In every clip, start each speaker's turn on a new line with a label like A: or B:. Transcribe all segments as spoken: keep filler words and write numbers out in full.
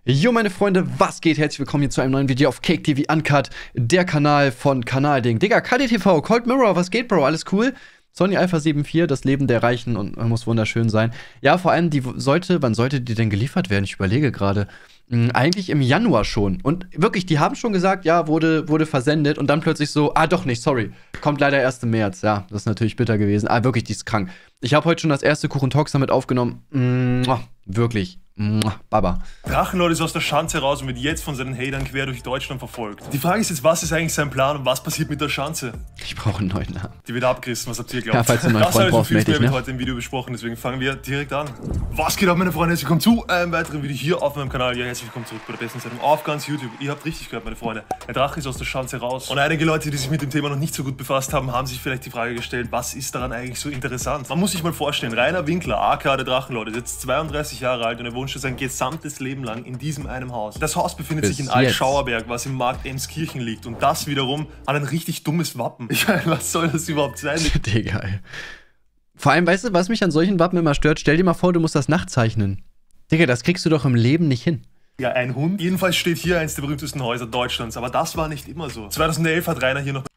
A: Jo meine Freunde, was geht? Herzlich willkommen hier zu einem neuen Video auf Cake T V Uncut, der Kanal von Kanalding. Digga, K D T V, Cold Mirror, was geht, Bro? Alles cool? Sony Alpha sieben vier, das Leben der Reichen und muss wunderschön sein. Ja, vor allem, die sollte, wann sollte die denn geliefert werden? Ich überlege gerade. Hm, eigentlich im Januar schon. Und wirklich, die haben schon gesagt, ja, wurde, wurde versendet und dann plötzlich so, ah, doch nicht, sorry. Kommt leider erst im März. Ja, das ist natürlich bitter gewesen. Ah, wirklich, die ist krank. Ich habe heute schon das erste Kuchen Talks damit aufgenommen. Mua, wirklich. Mua, Baba.
B: Drachenlord ist aus der Schanze raus und wird jetzt von seinen Hatern quer durch Deutschland verfolgt. Die Frage ist jetzt, was ist eigentlich sein Plan und was passiert mit der Schanze?
A: Ich brauche einen neuen Namen.
B: Die wird abgerissen, was habt ihr geglaubt?
A: Ja, falls du einen neuen Freund brauchst, melde dich, ne?
B: Das heute im Video besprochen, deswegen fangen wir direkt an. Was geht ab, meine Freunde? Herzlich willkommen zu einem weiteren Video hier auf meinem Kanal. Ja, herzlich willkommen zurück bei der besten Sendung auf ganz YouTube. Ihr habt richtig gehört, meine Freunde. Der Drache ist aus der Schanze raus. Und einige Leute, die sich mit dem Thema noch nicht so gut befasst haben, haben sich vielleicht die Frage gestellt, was ist daran eigentlich so interessant? Man muss sich mal vorstellen, Rainer Winkler, aka der Drachenlord, ist jetzt zweiunddreißig Jahre alt und er wohnt schon sein gesamtes Leben lang in diesem einem Haus. Das Haus befindet
A: Bis
B: sich in Altschauerberg, was im Markt Emskirchen liegt. Und das wiederum hat ein richtig dummes Wappen. Ich meine, was soll das überhaupt sein?
A: Digga, ey. Vor allem, weißt du, was mich an solchen Wappen immer stört? Stell dir mal vor, du musst das nachzeichnen. Digga, das kriegst du doch im Leben nicht hin.
B: Ja, ein Hund. Jedenfalls steht hier eins der berühmtesten Häuser Deutschlands. Aber das war nicht immer so. zweitausendelf hat Rainer hier noch...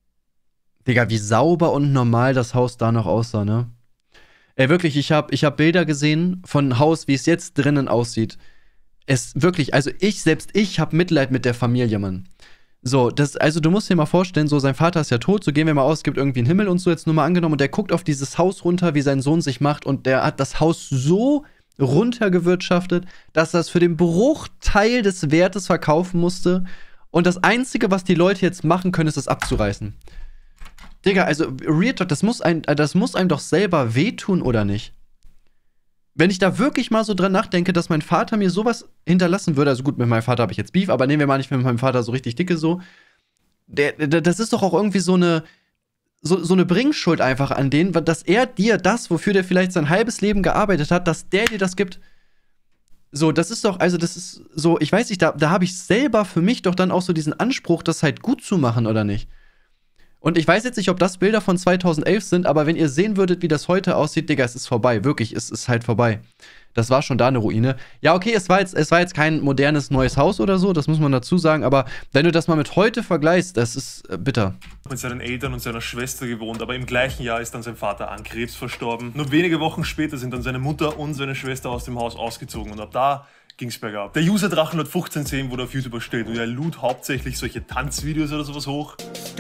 A: Digga, wie sauber und normal das Haus da noch aussah, ne? Ey, wirklich, ich hab, ich hab Bilder gesehen von Haus, wie es jetzt drinnen aussieht. Es wirklich, also ich, selbst ich hab Mitleid mit der Familie, Mann. So, das, also du musst dir mal vorstellen, so sein Vater ist ja tot, so gehen wir mal aus, es gibt irgendwie einen Himmel und so, jetzt nur mal angenommen, und der guckt auf dieses Haus runter, wie sein Sohn sich macht, und der hat das Haus so runtergewirtschaftet, dass er es für den Bruchteil des Wertes verkaufen musste, und das Einzige, was die Leute jetzt machen können, ist es abzureißen. Digga, also Real Talk, das muss, ein, das muss einem doch selber wehtun, oder nicht? Wenn ich da wirklich mal so dran nachdenke, dass mein Vater mir sowas hinterlassen würde, also gut, mit meinem Vater habe ich jetzt Beef, aber nehmen wir mal nicht mit meinem Vater so richtig dicke so, der, der, das ist doch auch irgendwie so eine, so, so eine Bringschuld einfach an den, dass er dir das, wofür der vielleicht sein halbes Leben gearbeitet hat, dass der dir das gibt. So, das ist doch, also das ist so, ich weiß nicht, da, da habe ich selber für mich doch dann auch so diesen Anspruch, das halt gut zu machen, oder nicht? Und ich weiß jetzt nicht, ob das Bilder von zweitausendelf sind, aber wenn ihr sehen würdet, wie das heute aussieht, Digga, es ist vorbei. Wirklich, es ist halt vorbei. Das war schon da eine Ruine. Ja, okay, es war jetzt, es war jetzt kein modernes neues Haus oder so, das muss man dazu sagen, aber wenn du das mal mit heute vergleichst, das ist äh, bitter.
B: Mit seinen Eltern und seiner Schwester gewohnt, aber im gleichen Jahr ist dann sein Vater an Krebs verstorben. Nur wenige Wochen später sind dann seine Mutter und seine Schwester aus dem Haus ausgezogen und ab da ging's bergab. Der User Drachenlord fünfzehn zehn wurde auf YouTube erstellt und er lud hauptsächlich solche Tanzvideos oder sowas hoch.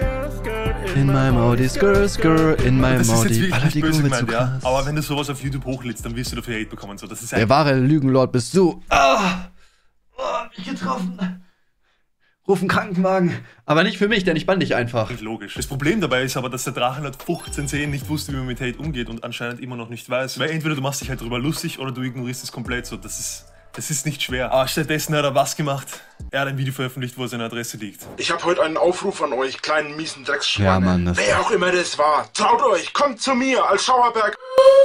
A: In meinem Audi, skr, skr, in meinem
B: Audi. Das ist jetzt
A: Alter,
B: wirklich
A: die
B: böse
A: Kurve
B: gemeint,
A: zu
B: ja.
A: krass.
B: Aber wenn du sowas auf YouTube hochlädst, dann wirst du dafür Hate bekommen. So, das ist
A: Der wahre Lügenlord bist du. Ah! Oh, mich getroffen. Ruf einen Krankenwagen. Aber nicht für mich, denn ich bann dich einfach.
B: Nicht logisch. Das Problem dabei ist aber, dass der Drachenlord fünfzehn zehn nicht wusste, wie man mit Hate umgeht und anscheinend immer noch nicht weiß. Weil entweder du machst dich halt drüber lustig oder du ignorierst es komplett. So, das ist... Das ist nicht schwer. Aber stattdessen hat er was gemacht. Er hat ein Video veröffentlicht, wo seine Adresse liegt.
C: Ich habe heute einen Aufruf an euch, kleinen miesen Drecksschweine.
A: Ja, Mann, das
C: Wer auch immer das war, traut euch, kommt zu mir, als Schauerberg.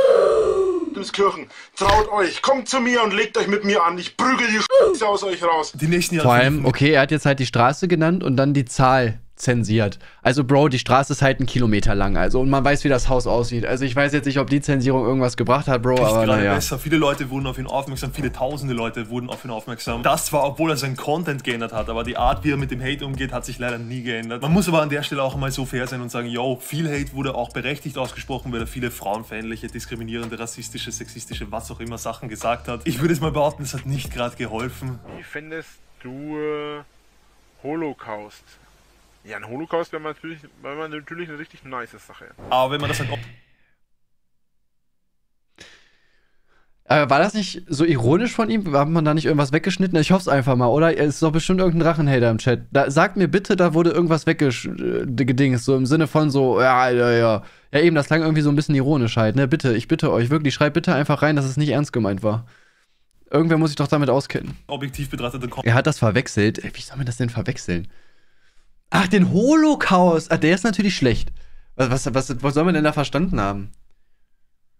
C: Kirchen. Traut euch, kommt zu mir und legt euch mit mir an. Ich prügel die Scheiße aus euch raus.
B: Die nächsten Jahre.
A: Vor allem, okay, er hat jetzt halt die Straße genannt und dann die Zahl zensiert. Also, Bro, die Straße ist halt einen Kilometer lang. Also, und man weiß, wie das Haus aussieht. Also, ich weiß jetzt nicht, ob die Zensierung irgendwas gebracht hat, Bro,
B: Nicht
A: aber
B: gerade
A: naja.
B: besser. Viele Leute wurden auf ihn aufmerksam, viele tausende Leute wurden auf ihn aufmerksam. Das zwar, obwohl er seinen Content geändert hat, aber die Art, wie er mit dem Hate umgeht, hat sich leider nie geändert. Man muss aber an der Stelle auch mal so fair sein und sagen, yo, viel Hate wurde auch berechtigt ausgesprochen, weil er viele frauenfeindliche, diskriminierende, rassistische, sexistische, was auch immer Sachen gesagt hat. Ich würde es mal behaupten, es hat nicht gerade geholfen.
D: Wie findest du äh, Holocaust? Ja, ein Holocaust wäre natürlich, wär natürlich eine richtig nice Sache.
B: Aber wenn man das halt...
A: Äh, war das nicht so ironisch von ihm? Hat man da nicht irgendwas weggeschnitten? Ich hoffe es einfach mal, oder? Es ist doch bestimmt irgendein Drachenhater im Chat. Da, sagt mir bitte, da wurde irgendwas weggedingst, so im Sinne von so, ja, ja, ja. Ja, eben, das klang irgendwie so ein bisschen ironisch halt, ne? Bitte, ich bitte euch, wirklich, schreibt bitte einfach rein, dass es nicht ernst gemeint war. Irgendwer muss sich doch damit auskennen.
B: Objektiv betrachtet...
A: Er hat das verwechselt. Wie soll man das denn verwechseln? Ach, den Holocaust. Ah, der ist natürlich schlecht. Was, was, was, was soll man denn da verstanden haben?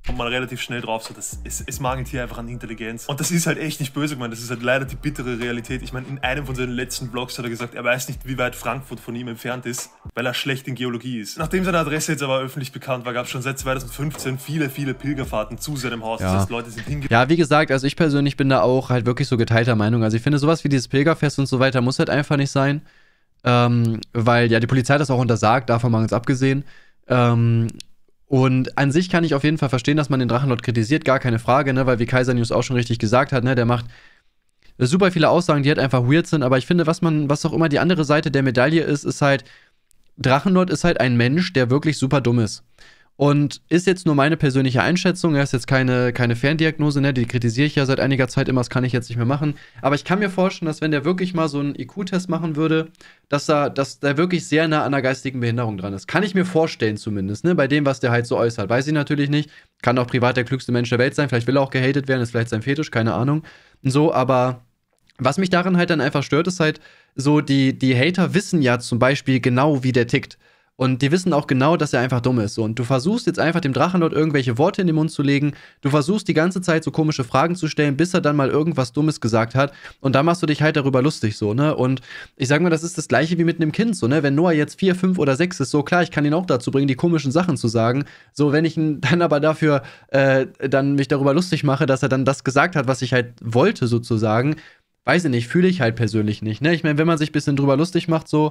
B: kommt man relativ schnell drauf, so dass es, es mangelt hier einfach an Intelligenz. Und das ist halt echt nicht böse gemeint, das ist halt leider die bittere Realität. Ich meine, in einem von seinen letzten Vlogs hat er gesagt, er weiß nicht, wie weit Frankfurt von ihm entfernt ist, weil er schlecht in Geologie ist. Nachdem seine Adresse jetzt aber öffentlich bekannt war, gab es schon seit zweitausendfünfzehn viele, viele Pilgerfahrten zu seinem Haus.
A: Ja.
B: Das heißt, Leute sind hingegangen.
A: Ja, wie gesagt, also ich persönlich bin da auch halt wirklich so geteilter Meinung. Also ich finde, sowas wie dieses Pilgerfest und so weiter muss halt einfach nicht sein. Ähm, weil ja die Polizei das auch untersagt, davon mal ganz abgesehen. Ähm, Und an sich kann ich auf jeden Fall verstehen, dass man den Drachenlord kritisiert, gar keine Frage, ne, weil wie Kaiser News auch schon richtig gesagt hat, ne, der macht super viele Aussagen, die halt einfach weird sind, aber ich finde, was man, was auch immer die andere Seite der Medaille ist, ist halt, Drachenlord ist halt ein Mensch, der wirklich super dumm ist. Und ist jetzt nur meine persönliche Einschätzung, er ist jetzt keine, keine Ferndiagnose, ne, die kritisiere ich ja seit einiger Zeit immer, das kann ich jetzt nicht mehr machen. Aber ich kann mir vorstellen, dass wenn der wirklich mal so einen I Q-Test machen würde, dass er, dass der wirklich sehr nah an einer geistigen Behinderung dran ist. Kann ich mir vorstellen zumindest, ne, bei dem, was der halt so äußert. Weiß ich natürlich nicht, kann auch privat der klügste Mensch der Welt sein, vielleicht will er auch gehatet werden, ist vielleicht sein Fetisch, keine Ahnung. So, aber was mich daran halt dann einfach stört, ist halt so, die, die Hater wissen ja zum Beispiel genau, wie der tickt. Und die wissen auch genau, dass er einfach dumm ist. Und du versuchst jetzt einfach dem Drachenlord irgendwelche Worte in den Mund zu legen. Du versuchst die ganze Zeit so komische Fragen zu stellen, bis er dann mal irgendwas Dummes gesagt hat. Und da machst du dich halt darüber lustig, so, ne? Und ich sag mal, das ist das Gleiche wie mit einem Kind, so, ne? Wenn Noah jetzt vier, fünf oder sechs ist, so klar, ich kann ihn auch dazu bringen, die komischen Sachen zu sagen. So, wenn ich ihn dann aber dafür äh, dann mich darüber lustig mache, dass er dann das gesagt hat, was ich halt wollte, sozusagen, weiß ich nicht, fühle ich halt persönlich nicht, ne? Ich meine, wenn man sich ein bisschen drüber lustig macht, so,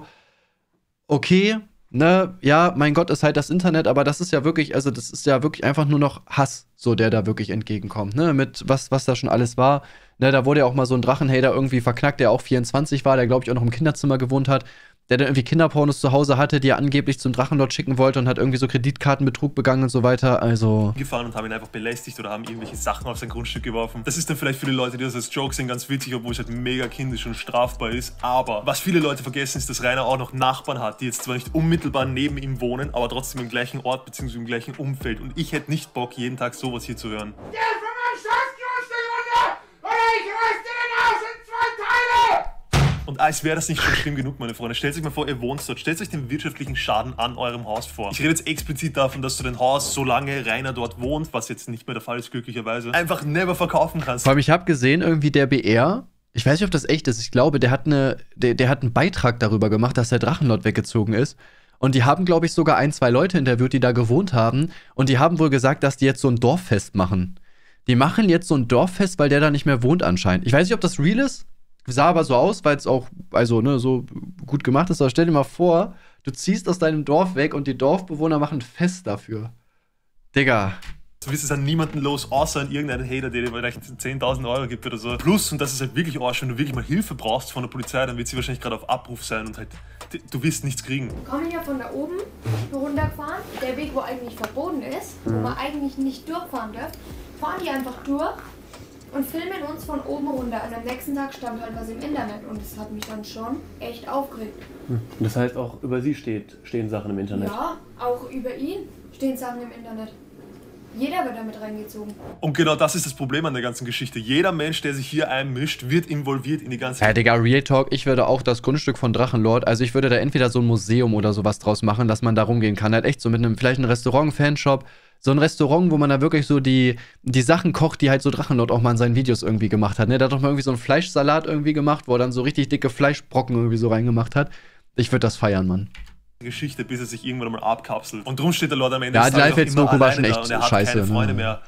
A: okay, ne, ja, mein Gott, ist halt das Internet, aber das ist ja wirklich, also das ist ja wirklich einfach nur noch Hass, so der da wirklich entgegenkommt, ne, mit was, was da schon alles war. Ne, da wurde ja auch mal so ein Drachenhater irgendwie verknackt, der auch vierundzwanzig war, der, glaube ich, auch noch im Kinderzimmer gewohnt hat, der dann irgendwie Kinderpornos zu Hause hatte, die er angeblich zum Drachenlord schicken wollte und hat irgendwie so Kreditkartenbetrug begangen und so weiter, also
B: gefahren und haben ihn einfach belästigt oder haben irgendwelche Sachen auf sein Grundstück geworfen. Das ist dann vielleicht für die Leute, die das als Joke sehen, ganz witzig, obwohl es halt mega kindisch und strafbar ist. Aber was viele Leute vergessen, ist, dass Rainer auch noch Nachbarn hat, die jetzt zwar nicht unmittelbar neben ihm wohnen, aber trotzdem im gleichen Ort bzw. im gleichen Umfeld. Und ich hätte nicht Bock, jeden Tag sowas hier zu hören.
C: Der von meinem Staatsgrundstück runter, oder ich röste den Haus in zwei Teile!
B: Und als wäre das nicht schon schlimm genug, meine Freunde. Stellt euch mal vor, ihr wohnt dort. Stellt euch den wirtschaftlichen Schaden an eurem Haus vor. Ich rede jetzt explizit davon, dass du dein Haus, solange Rainer dort wohnt, was jetzt nicht mehr der Fall ist, glücklicherweise, einfach never verkaufen kannst.
A: vor allem, ich habe gesehen, irgendwie der B R, ich weiß nicht, ob das echt ist, ich glaube, der hat, eine, der, der hat einen Beitrag darüber gemacht, dass der Drachenlord weggezogen ist. Und die haben, glaube ich, sogar ein, zwei Leute interviewt, die da gewohnt haben. Und die haben wohl gesagt, dass die jetzt so ein Dorffest machen. Die machen jetzt so ein Dorffest, weil der da nicht mehr wohnt anscheinend. Ich weiß nicht, ob das real ist. Sah aber so aus, weil es auch, also, ne, so gut gemacht ist. Aber stell dir mal vor, du ziehst aus deinem Dorf weg und die Dorfbewohner machen ein Fest dafür. Digga.
B: Du wirst es an niemanden los, außer an irgendeinen Hater, der dir vielleicht zehntausend Euro gibt oder so. Plus, und das ist halt wirklich Arsch, wenn du wirklich mal Hilfe brauchst von der Polizei, dann wird sie wahrscheinlich gerade auf Abruf sein und halt, du wirst nichts kriegen.
E: Wir kommen ja von da oben runtergefahren. Der Weg, wo eigentlich verboten ist, wo man eigentlich nicht durchfahren darf, fahren die einfach durch und filmen uns von oben runter. Und am nächsten Tag stand halt was im Internet und das hat mich dann schon echt aufgeregt.
F: Hm. Das heißt, auch über Sie steht, stehen Sachen im Internet?
E: Ja, auch über ihn stehen Sachen im Internet. Jeder wird damit reingezogen.
B: Und genau das ist das Problem an der ganzen Geschichte. Jeder Mensch, der sich hier einmischt, wird involviert in die ganze...
A: Ja, Digga, Real Talk, ich würde auch das Grundstück von Drachenlord, also ich würde da entweder so ein Museum oder sowas draus machen, dass man da rumgehen kann. Halt echt so mit einem, vielleicht ein Restaurant, Fanshop, so ein Restaurant, wo man da wirklich so die, die Sachen kocht, die halt so Drachenlord auch mal in seinen Videos irgendwie gemacht hat. Ne? Der hat doch mal irgendwie so einen Fleischsalat irgendwie gemacht, wo er dann so richtig dicke Fleischbrocken irgendwie so reingemacht hat. Ich würde das feiern, Mann.
B: Geschichte, bis er sich irgendwann mal abkapselt. Und drum steht der Lord am Ende.
A: Ja, die Live-Doku war schon echt
B: und er hat
A: scheiße.
B: keine Freunde
A: Ne?
B: mehr.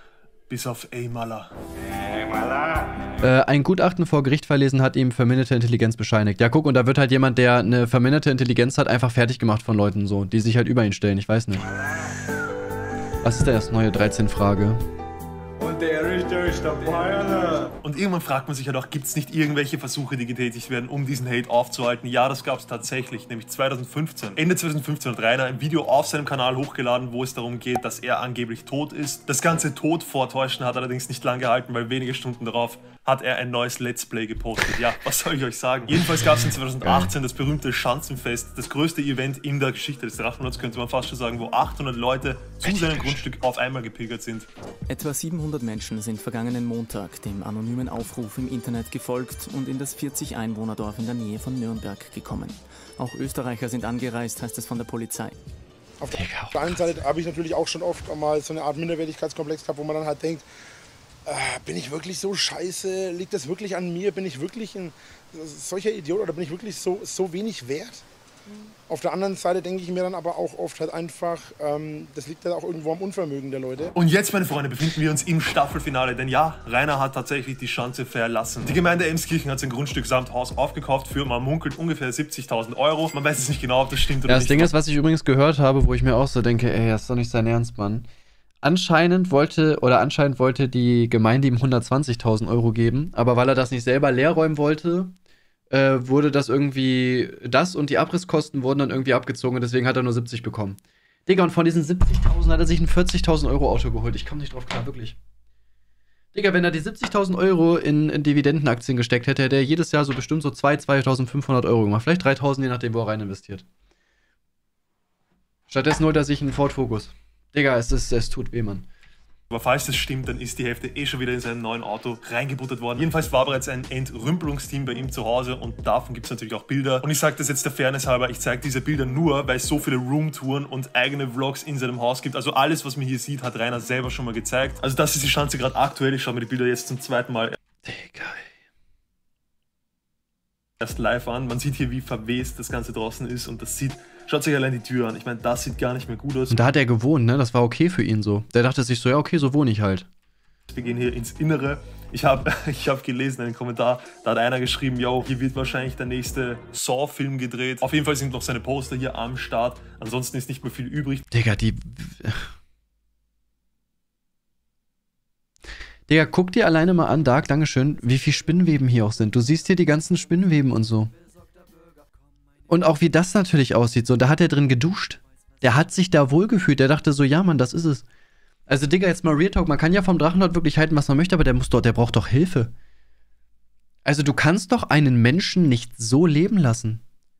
B: Bis auf Ey Mala.
A: Äh, ein Gutachten vor Gericht verlesen hat ihm verminderte Intelligenz bescheinigt. Ja, guck, und da wird halt jemand, der eine verminderte Intelligenz hat, einfach fertig gemacht von Leuten so, die sich halt über ihn stellen. Ich weiß nicht. Was ist denn das neue dreizehn-Frage?
G: Und der ist durch dabei, Alter.
B: Und irgendwann fragt man sich halt auch, gibt es nicht irgendwelche Versuche, die getätigt werden, um diesen Hate aufzuhalten? Ja, das gab es tatsächlich, nämlich zweitausendfünfzehn. Ende zweitausendfünfzehn hat Rainer ein Video auf seinem Kanal hochgeladen, wo es darum geht, dass er angeblich tot ist. Das ganze Tod vortäuschen hat allerdings nicht lang gehalten, weil wenige Stunden darauf hat er ein neues Let's Play gepostet. Ja, was soll ich euch sagen? Jedenfalls gab es in zweitausendachtzehn das berühmte Schanzenfest, das größte Event in der Geschichte des Drachenlords, könnte man fast schon sagen, wo achthundert Leute zu seinem Grundstück auf einmal gepilgert sind.
H: Etwa siebenhundert Menschen sind vergangenen Montag dem anonymen Aufruf im Internet gefolgt und in das vierzig Einwohnerdorf in der Nähe von Nürnberg gekommen. Auch Österreicher sind angereist, heißt es von der Polizei.
C: Auf der einen Seite habe ich natürlich auch schon oft mal so eine Art Minderwertigkeitskomplex gehabt, wo man dann halt denkt, äh, bin ich wirklich so scheiße? Liegt das wirklich an mir? Bin ich wirklich ein solcher Idiot oder bin ich wirklich so, so wenig wert? Auf der anderen Seite denke ich mir dann aber auch oft halt einfach, ähm, das liegt halt auch irgendwo am Unvermögen der Leute.
B: Und jetzt, meine Freunde, befinden wir uns im Staffelfinale, denn ja, Rainer hat tatsächlich die Schanze verlassen. Die Gemeinde Emskirchen hat sein Grundstück samt Haus aufgekauft für, man munkelt, ungefähr siebzigtausend Euro. Man weiß jetzt nicht genau, ob das stimmt oder
A: Ja,
B: nicht.
A: das Ding ist, was ich übrigens gehört habe, wo ich mir auch so denke, ey, das ist doch nicht sein Ernst, Mann. Anscheinend wollte, oder anscheinend wollte die Gemeinde ihm hundertzwanzigtausend Euro geben, aber weil er das nicht selber leer räumen wollte, äh, wurde das irgendwie, das und die Abrisskosten wurden dann irgendwie abgezogen und deswegen hat er nur siebzig bekommen. Digga, und von diesen siebzigtausend hat er sich ein vierzigtausend Euro Auto geholt. Ich komme nicht drauf klar, wirklich. Digga, wenn er die siebzigtausend Euro in, in Dividendenaktien gesteckt hätte, hätte er jedes Jahr so bestimmt so zweitausend, zweitausendfünfhundert Euro gemacht. Vielleicht dreitausend, je nachdem, wo er rein investiert. Stattdessen holt er sich einen Ford Focus. Digga, es, ist, es tut weh, Mann.
B: Aber falls das stimmt, dann ist die Hälfte eh schon wieder in seinem neuen Auto reingebuttert worden. Jedenfalls war bereits ein Entrümpelungsteam bei ihm zu Hause und davon gibt es natürlich auch Bilder. Und ich sage das jetzt der Fairness halber, ich zeige diese Bilder nur, weil es so viele Roomtouren und eigene Vlogs in seinem Haus gibt. Also alles, was man hier sieht, hat Rainer selber schon mal gezeigt. Also das ist die Schanze gerade aktuell. Ich schaue mir die Bilder jetzt zum zweiten Mal
A: Digga.
B: erst live an. Man sieht hier, wie verwest das Ganze draußen ist und das sieht... Schaut euch allein die Tür an. Ich meine, das sieht gar nicht mehr gut aus.
A: Und da hat er gewohnt, ne? Das war okay für ihn so. Der dachte sich so, ja, okay, so wohne ich halt.
B: Wir gehen hier ins Innere. Ich habe ich hab gelesen, einen Kommentar, da hat einer geschrieben, yo, hier wird wahrscheinlich der nächste Saw-Film gedreht. Auf jeden Fall sind noch seine Poster hier am Start. Ansonsten ist nicht mehr viel übrig.
A: Digga, die... Digga, guck dir alleine mal an, Dark, dankeschön, wie viel Spinnweben hier auch sind. Du siehst hier die ganzen Spinnweben und so. Und auch wie das natürlich aussieht, so, da hat er drin geduscht. Der hat sich da wohlgefühlt, der dachte so, ja Mann, das ist es. Also Digga, jetzt mal Real Talk, man kann ja vom Drachenlord wirklich halten, was man möchte, aber der muss doch, der braucht doch Hilfe. Also du kannst doch einen Menschen nicht so leben lassen.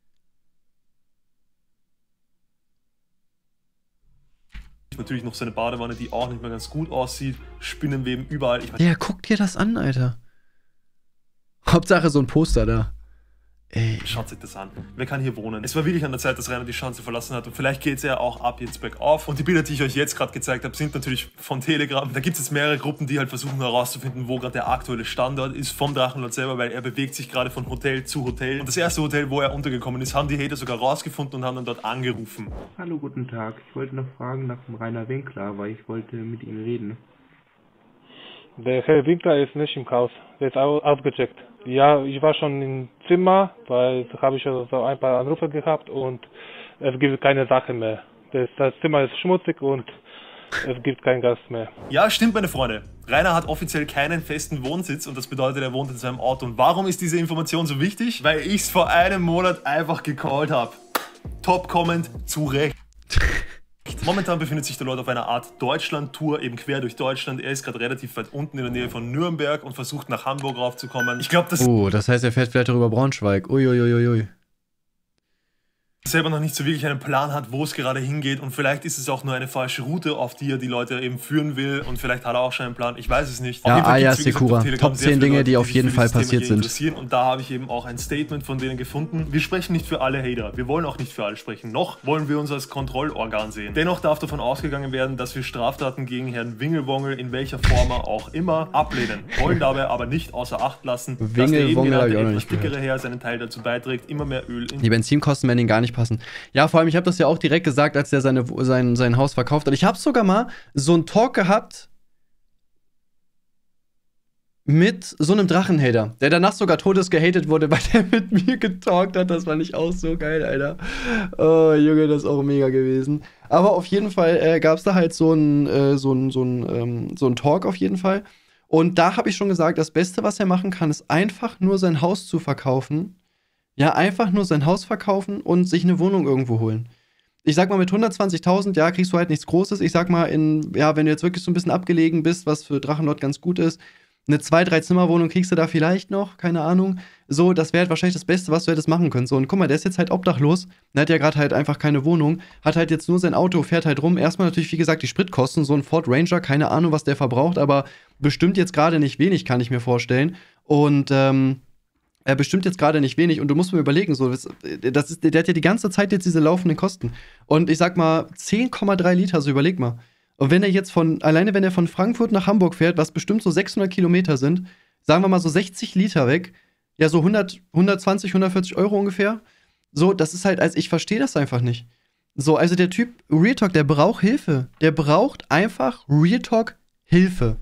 B: Natürlich noch seine Badewanne, die auch nicht mehr ganz gut aussieht. Spinnenweben überall. Ich
A: Der guckt dir das an, Alter. Hauptsache so ein Poster da. Ey.
B: Schaut sich das an. Wer kann hier wohnen? Es war wirklich an der Zeit, dass Rainer die Schanze verlassen hat und vielleicht geht es ja auch ab jetzt bergauf. Und die Bilder, die ich euch jetzt gerade gezeigt habe, sind natürlich von Telegram. Da gibt es jetzt mehrere Gruppen, die halt versuchen herauszufinden, wo gerade der aktuelle Standort ist vom Drachenlord selber, weil er bewegt sich gerade von Hotel zu Hotel. Und das erste Hotel, wo er untergekommen ist, haben die Hater sogar rausgefunden und haben dann dort angerufen.
I: Hallo, guten Tag. Ich wollte noch fragen nach dem Rainer Winkler, weil ich wollte mit Ihnen reden.
J: Der Herr Winkler ist nicht im Haus. Der ist ausgecheckt. Ja, ich war schon im Zimmer, weil da habe ich also ein paar Anrufe gehabt und es gibt keine Sache mehr. Das, das Zimmer ist schmutzig und es gibt keinen Gast mehr.
B: Ja, stimmt, meine Freunde. Rainer hat offiziell keinen festen Wohnsitz und das bedeutet, er wohnt in seinem Auto. Und warum ist diese Information so wichtig? Weil ich es vor einem Monat einfach gecallt habe. Top-Comment, zu Recht. Momentan befindet sich der Lord auf einer Art Deutschland-Tour, eben quer durch Deutschland. Er ist gerade relativ weit unten in der Nähe von Nürnberg und versucht nach Hamburg raufzukommen. Ich glaube, das...
A: Oh, das heißt, er fährt vielleicht auch über Braunschweig. Uiuiuiui. Ui.
B: selber noch nicht so wirklich einen Plan hat, wo es gerade hingeht und vielleicht ist es auch nur eine falsche Route, auf die er die Leute eben führen will und vielleicht hat er auch schon einen Plan, ich weiß es nicht.
A: Ja, Aya Sekura, Top zehn Dinge, die auf jeden Fall passiert sind.
B: Und da habe ich eben auch ein Statement von denen gefunden. Wir sprechen nicht für alle Hater, wir wollen auch nicht für alle sprechen, noch wollen wir uns als Kontrollorgan sehen. Dennoch darf davon ausgegangen werden, dass wir Straftaten gegen Herrn Wingelwongel in welcher Form auch immer ablehnen, wollen dabei aber nicht außer Acht lassen, dass der eben genannte etwas dickere Herr seinen Teil dazu beiträgt, immer mehr Öl in
A: die Benzinkosten werden ihn gar nicht passen. Ja, vor allem, ich habe das ja auch direkt gesagt, als er seine, sein, sein Haus verkauft hat. Ich habe sogar mal so einen Talk gehabt mit so einem Drachenhater, der danach sogar todes gehatet wurde, weil der mit mir getalkt hat. Das fand ich auch so geil, Alter. Oh, Junge, das ist auch mega gewesen. Aber auf jeden Fall äh, gab es da halt so einen äh, so ein, so ein, ähm, so ein Talk auf jeden Fall. Und da habe ich schon gesagt, das Beste, was er machen kann, ist einfach nur sein Haus zu verkaufen. Ja, einfach nur sein Haus verkaufen und sich eine Wohnung irgendwo holen. Ich sag mal, mit hundertzwanzigtausend, ja, kriegst du halt nichts Großes. Ich sag mal, in, ja, wenn du jetzt wirklich so ein bisschen abgelegen bist, was für Drachenlord ganz gut ist, eine zwei-, drei-Zimmer-Wohnung kriegst du da vielleicht noch, keine Ahnung. So, das wäre halt wahrscheinlich das Beste, was du hättest machen können. So, und guck mal, der ist jetzt halt obdachlos, der hat ja gerade halt einfach keine Wohnung, hat halt jetzt nur sein Auto, fährt halt rum. Erstmal natürlich, wie gesagt, die Spritkosten, so ein Ford Ranger, keine Ahnung, was der verbraucht, aber bestimmt jetzt gerade nicht wenig, kann ich mir vorstellen. Und, ähm, Er bestimmt jetzt gerade nicht wenig und du musst mir überlegen, so, das, das ist, der hat ja die ganze Zeit jetzt diese laufenden Kosten. Und ich sag mal, zehn Komma drei Liter, so überleg mal. Und wenn er jetzt von, alleine wenn er von Frankfurt nach Hamburg fährt, was bestimmt so sechshundert Kilometer sind, sagen wir mal so sechzig Liter weg, ja so hundert, hundertzwanzig, hundertvierzig Euro ungefähr. So, das ist halt, also ich verstehe das einfach nicht. So, also der Typ, Real Talk, der braucht Hilfe. Der braucht einfach Real Talk Hilfe.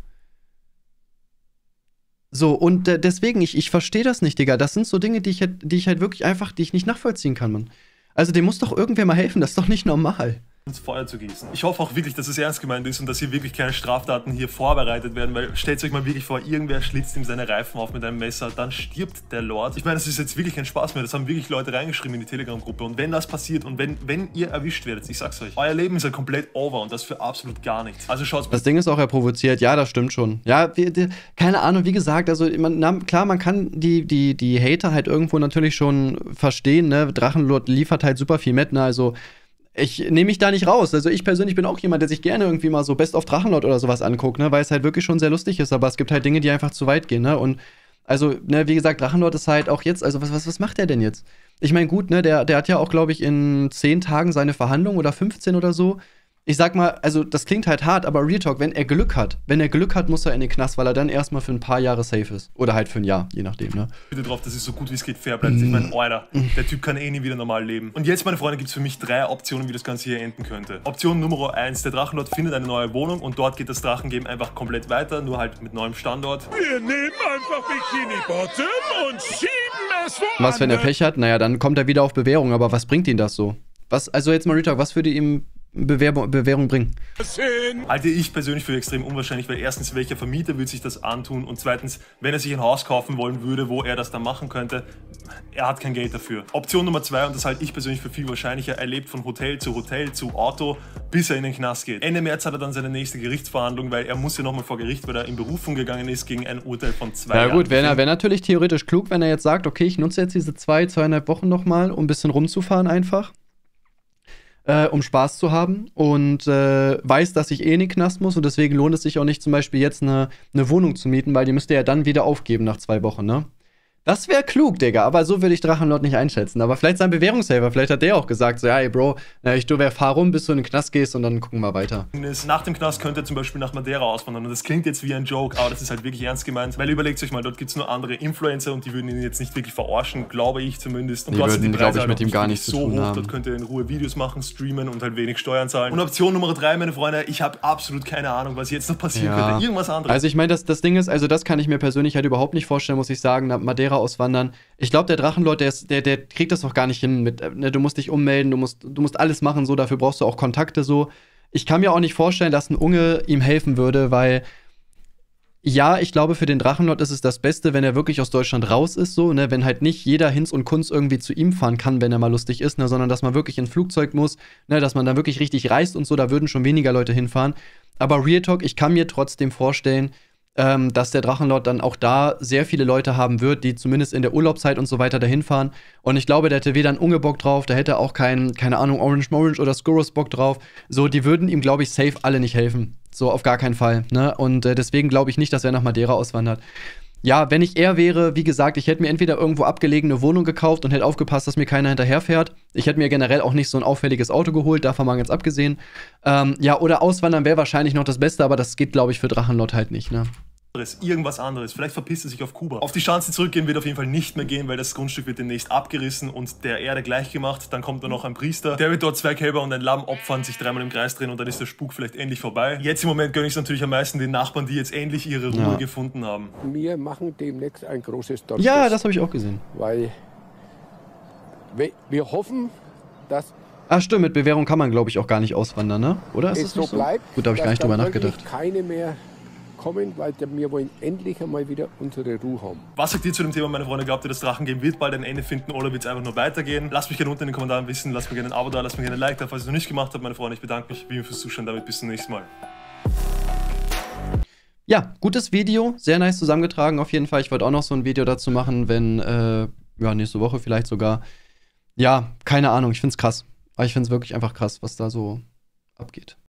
A: So, und äh, deswegen, ich, ich verstehe das nicht, Digga. Das sind so Dinge, die ich, halt, die ich halt wirklich einfach, die ich nicht nachvollziehen kann, Mann. Also dem muss doch irgendwer mal helfen, das ist doch nicht normal.
B: Ins Feuer zu gießen. Ich hoffe auch wirklich, dass es ernst gemeint ist und dass hier wirklich keine Straftaten hier vorbereitet werden, weil stellt euch mal wirklich vor, irgendwer schlitzt ihm seine Reifen auf mit einem Messer, dann stirbt der Lord. Ich meine, das ist jetzt wirklich kein Spaß mehr, das haben wirklich Leute reingeschrieben in die Telegram-Gruppe und wenn das passiert und wenn, wenn ihr erwischt werdet, ich sag's euch, euer Leben ist ja komplett over und das für absolut gar nichts. Also schaut's mal.
A: Das Ding ist auch, er provoziert, ja, das stimmt schon. Ja, wir, die, keine Ahnung, wie gesagt, also man, na, klar, man kann die, die, die Hater halt irgendwo natürlich schon verstehen, ne, Drachenlord liefert halt super viel mit, ne, also ich nehme mich da nicht raus. Also ich persönlich bin auch jemand, der sich gerne irgendwie mal so Best of Drachenlord oder sowas anguckt, ne, weil es halt wirklich schon sehr lustig ist, aber es gibt halt Dinge, die einfach zu weit gehen, ne, und also, ne, wie gesagt, Drachenlord ist halt auch jetzt, also was, was, was macht der denn jetzt? Ich meine, gut, ne, der, der hat ja auch, glaube ich, in zehn Tagen seine Verhandlung oder fünfzehn oder so. Ich sag mal, also das klingt halt hart, aber Real Talk, wenn er Glück hat, wenn er Glück hat, muss er in den Knast, weil er dann erstmal für ein paar Jahre safe ist. Oder halt für ein Jahr, je nachdem, ne?
B: Bitte drauf, dass es so gut wie es geht fair bleibt. Mm. Ich meine, Alter, der Typ kann eh nie wieder normal leben. Und jetzt, meine Freunde, gibt es für mich drei Optionen, wie das Ganze hier enden könnte. Option Nummer eins, der Drachenlord findet eine neue Wohnung und dort geht das Drachengame einfach komplett weiter, nur halt mit neuem Standort.
K: Wir nehmen einfach Bikini Bottom und schieben es voran.
A: Was, wenn er Pech hat? Naja, dann kommt er wieder auf Bewährung, aber was bringt ihn das so? Was, also jetzt mal Real Talk, was würde ihm Bewerbung, Bewährung bringen?
B: Halte ich persönlich für extrem unwahrscheinlich, weil erstens, welcher Vermieter würde sich das antun und zweitens, wenn er sich ein Haus kaufen wollen würde, wo er das dann machen könnte, er hat kein Geld dafür. Option Nummer zwei, und das halte ich persönlich für viel wahrscheinlicher, er lebt von Hotel zu Hotel zu Auto, bis er in den Knast geht. Ende März hat er dann seine nächste Gerichtsverhandlung, weil er muss ja nochmal vor Gericht, weil er in Berufung gegangen ist gegen ein Urteil von zwei Jahren.
A: Ja gut, wäre wär natürlich theoretisch klug, wenn er jetzt sagt, okay, ich nutze jetzt diese zwei, zweieinhalb Wochen nochmal, um ein bisschen rumzufahren einfach. Äh, um Spaß zu haben und äh, weiß, dass ich eh in den Knast muss und deswegen lohnt es sich auch nicht, zum Beispiel jetzt eine, eine Wohnung zu mieten, weil die müsste er dann wieder aufgeben nach zwei Wochen, ne? Das wäre klug, Digga, aber so würde ich Drachenlord nicht einschätzen. Aber vielleicht sein Bewährungshelfer, vielleicht hat der auch gesagt, so, ja, ey, Bro, na, ich du fahr rum, bis du in den Knast gehst und dann gucken wir weiter.
B: Nach dem Knast könnte er zum Beispiel nach Madeira auswandern und das klingt jetzt wie ein Joke, aber das ist halt wirklich ernst gemeint, weil überlegt euch mal, dort gibt es nur andere Influencer und die würden ihn jetzt nicht wirklich verarschen, glaube ich zumindest. Und
A: die würden, glaube ich,
B: halt
A: mit ihm gar nichts
B: so
A: zu tun
B: hoch,
A: haben.
B: Dort könnt ihr in Ruhe Videos machen, streamen und halt wenig Steuern zahlen. Und Option Nummer drei, meine Freunde, ich habe absolut keine Ahnung, was jetzt noch passieren
A: ja.
B: könnte. Irgendwas anderes.
A: Also ich meine, das, das Ding ist, also das kann ich mir persönlich halt überhaupt nicht vorstellen, muss ich sagen, nach Madeira auswandern. Ich glaube, der Drachenlord, der, ist, der, der kriegt das doch gar nicht hin. Mit, ne, du musst dich ummelden, du musst, du musst alles machen, so, dafür brauchst du auch Kontakte, so. Ich kann mir auch nicht vorstellen, dass ein Unge ihm helfen würde, weil, ja, ich glaube, für den Drachenlord ist es das Beste, wenn er wirklich aus Deutschland raus ist, so, ne, wenn halt nicht jeder Hinz und Kunz irgendwie zu ihm fahren kann, wenn er mal lustig ist, ne, sondern dass man wirklich ins Flugzeug muss, ne, dass man da wirklich richtig reist und so, da würden schon weniger Leute hinfahren. Aber Real Talk, ich kann mir trotzdem vorstellen, Ähm, dass der Drachenlord dann auch da sehr viele Leute haben wird, die zumindest in der Urlaubszeit und so weiter dahin fahren. Und ich glaube, der hätte weder einen Unge Bock drauf, da hätte auch kein, keine Ahnung, Orange Morange oder Skurrus Bock drauf. So, die würden ihm, glaube ich, safe alle nicht helfen. So, auf gar keinen Fall. Ne? Und äh, deswegen glaube ich nicht, dass er nach Madeira auswandert. Ja, wenn ich er wäre, wie gesagt, ich hätte mir entweder irgendwo abgelegene Wohnung gekauft und hätte aufgepasst, dass mir keiner hinterherfährt. Ich hätte mir generell auch nicht so ein auffälliges Auto geholt, davon mal ganz abgesehen. Ähm, ja, oder auswandern wäre wahrscheinlich noch das Beste, aber das geht, glaube ich, für Drachenlord halt nicht, ne?
B: Irgendwas anderes. Vielleicht verpisst er sich auf Kuba. Auf die Schanze zurückgehen wird auf jeden Fall nicht mehr gehen, weil das Grundstück wird demnächst abgerissen und der Erde gleichgemacht. Dann kommt da noch ein Priester, der wird dort zwei Kälber und ein Lamm opfern, sich dreimal im Kreis drehen und dann ist der Spuk vielleicht endlich vorbei. Jetzt im Moment gönne ich es natürlich am meisten den Nachbarn, die jetzt endlich ihre Ruhe ja. gefunden haben.
L: Wir machen demnächst ein großes Dorf.
A: Ja, das habe ich auch gesehen.
L: Weil wir hoffen, dass
A: Ach stimmt, mit Bewährung kann man, glaube ich, auch gar nicht auswandern, ne? Oder ist
L: es
A: das
L: so
A: nicht so?
L: bleibt.
A: Gut, da habe ich gar nicht drüber nachgedacht.
L: Keine mehr kommen, weil wir wollen endlich einmal wieder unsere Ruhe haben.
B: Was sagt ihr zu dem Thema, meine Freunde? Glaubt ihr, das Drachengame wird bald ein Ende finden oder wird es einfach nur weitergehen? Lasst mich gerne unten in den Kommentaren wissen, lasst mir gerne ein Abo da, lasst mir gerne ein Like da, falls ihr es noch nicht gemacht habt, meine Freunde. Ich bedanke mich wie immer fürs Zuschauen, damit bis zum nächsten Mal.
A: Ja, gutes Video, sehr nice zusammengetragen auf jeden Fall. Ich wollte auch noch so ein Video dazu machen, wenn, äh, ja, nächste Woche vielleicht sogar. Ja, keine Ahnung, ich find's krass. Aber ich find's wirklich einfach krass, was da so abgeht.